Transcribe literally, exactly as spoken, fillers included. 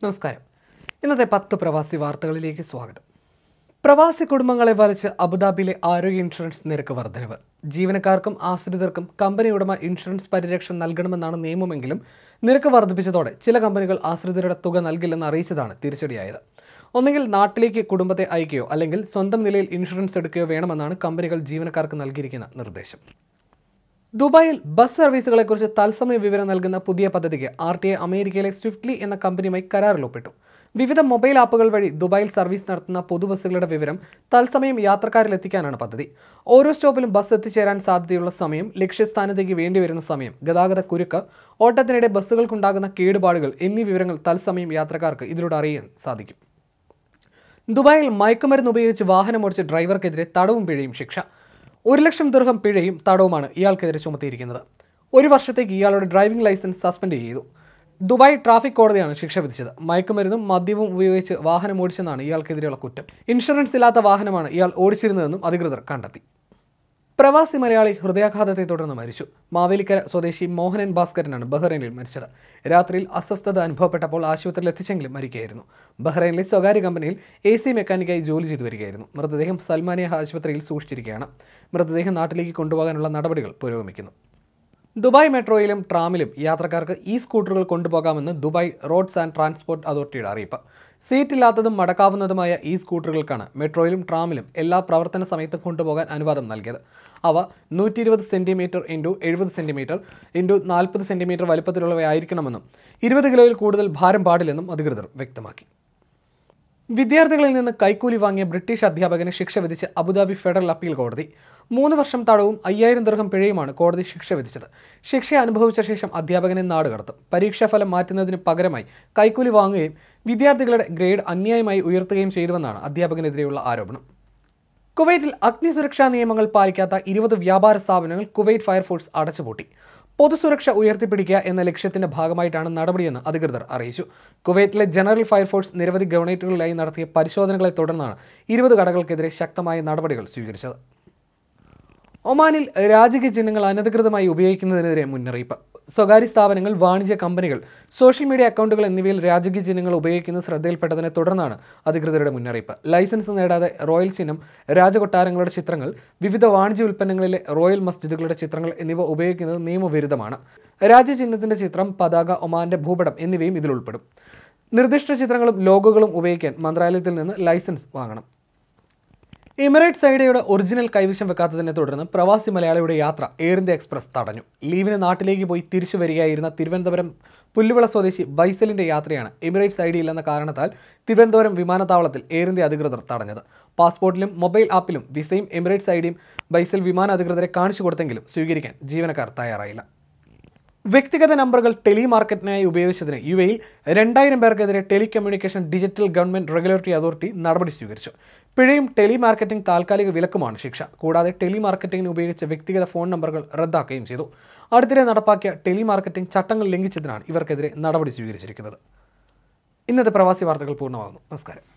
നമസ്കാരം. ഇന്നത്തെ പത്ത് പ്രവാസി വാർത്തകളിലേക്ക് സ്വാഗതം. പ്രവാസി കുടുംബങ്ങളെ വലച്ച് അബുദാബിയിലെ ആരോഗ്യ ഇൻഷുറൻസ് നിരക്ക് വർധനവ്. ജീവനക്കാർക്കും ആശ്രിതർക്കും കമ്പനി ഉടമ ഇൻഷുറൻസ് പരിരക്ഷ നൽകണമെന്നാണ് നിയമമെങ്കിലും നിരക്ക് വർദ്ധിപ്പിച്ചതോടെ ചില കമ്പനികൾ ആശ്രിതരുടെ തുക നൽകില്ലെന്ന് അറിയിച്ചതാണ് തിരിച്ചടിയായത്. ഒന്നുകിൽ നാട്ടിലേക്ക് കുടുംബത്തെ അയക്കുകയോ അല്ലെങ്കിൽ സ്വന്തം നിലയിൽ ഇൻഷുറൻസ് എടുക്കുകയോ വേണമെന്നാണ് കമ്പനികൾ ജീവനക്കാർക്ക് നൽകിയിരിക്കുന്ന നിർദ്ദേശം. ദുബായിൽ ബസ് സർവീസുകളെക്കുറിച്ച് തത്സമയ വിവരം നൽകുന്ന പുതിയ പദ്ധതിക്ക് ആർ ടി ഐ അമേരിക്കയിലെ സ്വിഫ്റ്റ്ലി എന്ന കമ്പനിയുമായി കരാറിൽ ഒപ്പിട്ടു. വിവിധ മൊബൈൽ ആപ്പുകൾ വഴി ദുബായിൽ സർവീസ് നടത്തുന്ന പൊതുബസ്സുകളുടെ വിവരം തത്സമയം യാത്രക്കാരിൽ എത്തിക്കാനാണ് പദ്ധതി. ഓരോ സ്റ്റോപ്പിലും ബസ് എത്തിച്ചേരാൻ സാധ്യതയുള്ള സമയം, ലക്ഷ്യസ്ഥാനത്തേക്ക് വേണ്ടിവരുന്ന സമയം, ഗതാഗത കുരുക്ക്, ഓട്ടത്തിനിടെ ബസ്സുകൾക്കുണ്ടാകുന്ന കേടുപാടുകൾ എന്നീ വിവരങ്ങൾ തത്സമയം യാത്രക്കാർക്ക് ഇതിലൂടെ അറിയാൻ സാധിക്കും. ദുബായിൽ മയക്കുമരുന്ന് ഉപയോഗിച്ച് വാഹനമോടിച്ച ഡ്രൈവർക്കെതിരെ തടവും പിഴയും ശിക്ഷ. ഒരു ലക്ഷം ദിർഹം പിഴയും തടവുമാണ് ഇയാൾക്കെതിരെ ചുമത്തിയിരിക്കുന്നത്. ഒരു വർഷത്തേക്ക് ഇയാളുടെ ഡ്രൈവിംഗ് ലൈസൻസ് സസ്പെൻഡ് ചെയ്തു. ദുബായ് ട്രാഫിക് കോടതിയാണ് ശിക്ഷ വിധിച്ചത്. മയക്കുമരുന്നും മദ്യവും ഉപയോഗിച്ച് വാഹനം ഓടിച്ചെന്നാണ് ഇയാൾക്കെതിരെയുള്ള കുറ്റം. ഇൻഷുറൻസ് ഇല്ലാത്ത വാഹനമാണ് ഇയാൾ ഓടിച്ചിരുന്നതെന്നും അധികൃതർ കണ്ടെത്തി. പ്രവാസി മലയാളി ഹൃദയാഘാതത്തെ തുടർന്ന് മരിച്ചു. മാവേലിക്കര സ്വദേശി മോഹനൻ ഭാസ്കരനാണ് ബഹ്റൈനിൽ മരിച്ചത്. രാത്രിയിൽ അസ്വസ്ഥത അനുഭവപ്പെട്ടപ്പോൾ ആശുപത്രിയിൽ എത്തിച്ചെങ്കിലും മരിക്കുകയായിരുന്നു. ബഹ്റൈനിലെ സ്വകാര്യ കമ്പനിയിൽ എ സി മെക്കാനിക്കായി ജോലി ചെയ്തു വരികയായിരുന്നു. മൃതദേഹം സൽമാനിയ ആശുപത്രിയിൽ സൂക്ഷിച്ചിരിക്കുകയാണ്. മൃതദേഹം നാട്ടിലേക്ക് കൊണ്ടുപോകാനുള്ള നടപടികൾ പുരോഗമിക്കുന്നു. ദുബായ് മെട്രോയിലും ട്രാമിലും യാത്രക്കാർക്ക് ഈ സ്കൂട്ടറുകൾ കൊണ്ടുപോകാമെന്ന് ദുബായ് റോഡ്സ് ആൻഡ് ട്രാൻസ്പോർട്ട് അതോറിറ്റിയുടെ അറിയിപ്പ്. സീറ്റില്ലാത്തതും മടക്കാവുന്നതുമായ ഈ സ്കൂട്ടറുകൾക്കാണ് മെട്രോയിലും ട്രാമിലും എല്ലാ പ്രവർത്തന സമയത്തും കൊണ്ടുപോകാൻ അനുവാദം നൽകിയത്. അവ നൂറ്റി ഇരുപത് സെൻറ്റിമീറ്റർ ഇൻറ്റു എഴുപത് സെൻറ്റിമീറ്റർ ഇൻറ്റു നാൽപ്പത് സെൻറ്റിമീറ്റർ വലുപ്പത്തിലുള്ളവയായിരിക്കണമെന്നും ഇരുപത് കിലോയിൽ കൂടുതൽ ഭാരം പാടില്ലെന്നും അധികൃതർ വ്യക്തമാക്കി. വിദ്യാർത്ഥികളിൽ നിന്ന് കൈക്കൂലി വാങ്ങിയ ബ്രിട്ടീഷ് അധ്യാപകന് ശിക്ഷ വിധിച്ച് അബുദാബി ഫെഡറൽ അപ്പീൽ കോടതി. മൂന്ന് വർഷം തടവും അയ്യായിരം ദിർഹം പിഴയുമാണ് കോടതി ശിക്ഷ വിധിച്ചത്. ശിക്ഷ അനുഭവിച്ച ശേഷം അധ്യാപകനെ നാടുകടത്തും. പരീക്ഷാഫലം മാറ്റുന്നതിന് പകരമായി കൈക്കൂലി വാങ്ങുകയും വിദ്യാർത്ഥികളുടെ ഗ്രേഡ് അന്യായമായി ഉയർത്തുകയും ചെയ്തുവെന്നാണ് അധ്യാപകനെതിരെയുള്ള ആരോപണം. കുവൈറ്റിൽ അഗ്നിസുരക്ഷാ നിയമങ്ങൾ പാലിക്കാത്ത ഇരുപത് വ്യാപാര സ്ഥാപനങ്ങൾ കുവൈറ്റ് ഫയർഫോഴ്സ് അടച്ചുപൂട്ടി. പൊതുസുരക്ഷ ഉയർത്തിപ്പിടിക്കുക എന്ന ലക്ഷ്യത്തിന്റെ ഭാഗമായിട്ടാണ് നടപടിയെന്ന് അധികൃതർ അറിയിച്ചു. കുവൈറ്റിലെ ജനറൽ ഫയർഫോഴ്സ് നിരവധി ഗവൺമെന്റുകളിലായി നടത്തിയ പരിശോധനകളെ തുടർന്നാണ് ഇരുപത് കടകൾക്കെതിരെ ശക്തമായ നടപടികൾ സ്വീകരിച്ചത്. ഒമാനിൽ രാജകീയ ചിഹ്നങ്ങൾ അനധികൃതമായി ഉപയോഗിക്കുന്നതിനെതിരെ മുന്നറിയിപ്പ്. സ്വകാര്യ സ്ഥാപനങ്ങൾ, വാണിജ്യ കമ്പനികൾ, സോഷ്യൽ മീഡിയ അക്കൗണ്ടുകൾ എന്നിവയിൽ രാജകീയ ചിഹ്നങ്ങൾ ഉപയോഗിക്കുന്നത് ശ്രദ്ധയിൽപ്പെട്ടതിനെ തുടർന്നാണ് അധികൃതരുടെ മുന്നറിയിപ്പ്. ലൈസൻസ് നേടാതെ റോയൽ ചിഹ്നം, രാജകൊട്ടാരങ്ങളുടെ ചിത്രങ്ങൾ, വിവിധ വാണിജ്യ ഉൽപ്പന്നങ്ങളിലെ റോയൽ മസ്ജിദുകളുടെ ചിത്രങ്ങൾ എന്നിവ ഉപയോഗിക്കുന്നത് നിയമവിരുദ്ധമാണ്. രാജ്യചിഹ്നത്തിന്റെ ചിത്രം, പതാക, ഒമാന്റെ ഭൂപടം എന്നിവയും ഇതിൽ ഉൾപ്പെടും. നിർദ്ദിഷ്ട ചിത്രങ്ങളും ലോഗോകളും ഉപയോഗിക്കാൻ മന്ത്രാലയത്തിൽ നിന്ന് ലൈസൻസ് വാങ്ങണം. എമിറേറ്റ്സ് ഐഡിയയുടെ ഒറിജിനൽ കൈവശം വെക്കാത്തതിനെ തുടർന്ന് പ്രവാസി മലയാളിയുടെ യാത്ര എയർ ഇന്ത്യ എക്സ്പ്രസ് തടഞ്ഞു. ലീവിന് നാട്ടിലേക്ക് പോയി തിരിച്ചു വരികയായിരുന്ന തിരുവനന്തപുരം പുല്ലുവിള സ്വദേശി ബൈസലിന്റെ യാത്രയാണ് എമിറേറ്റ്സ് ഐഡി ഇല്ലെന്ന കാരണത്താൽ തിരുവനന്തപുരം വിമാനത്താവളത്തിൽ എയർ ഇന്ത്യ അധികൃതർ തടഞ്ഞത്. പാസ്പോർട്ടിലും മൊബൈൽ ആപ്പിലും വിസയും എമിറേറ്റ്സ് ഐഡിയും ബൈസൽ വിമാന അധികൃതരെ കാണിച്ചു കൊടുത്തെങ്കിലും സ്വീകരിക്കാൻ ജീവനക്കാർ തയ്യാറായില്ല. വ്യക്തിഗത നമ്പറുകൾ ടെലിമാർക്കറ്റിനായി ഉപയോഗിച്ചതിന് യു എയിൽ രണ്ടായിരം പേർക്കെതിരെ telecommunication digital government regulatory authority നടപടി സ്വീകരിച്ചു. പിഴയും ടെലിമാർക്കറ്റിംഗ് താൽക്കാലിക വിലക്കുമാണ് ശിക്ഷ. കൂടാതെ ടെലിമാർക്കറ്റിംഗിന് ഉപയോഗിച്ച വ്യക്തിഗത ഫോൺ നമ്പറുകൾ റദ്ദാക്കുകയും ചെയ്തു. അടുത്തിടെ നടപ്പാക്കിയ ടെലിമാർക്കറ്റിംഗ് ചട്ടങ്ങൾ ലംഘിച്ചതിനാണ് ഇവർക്കെതിരെ നടപടി സ്വീകരിച്ചിരിക്കുന്നത്. ഇന്നത്തെ പ്രവാസി വാർത്തകൾ പൂർണ്ണമാകുന്നു. നമസ്കാരം.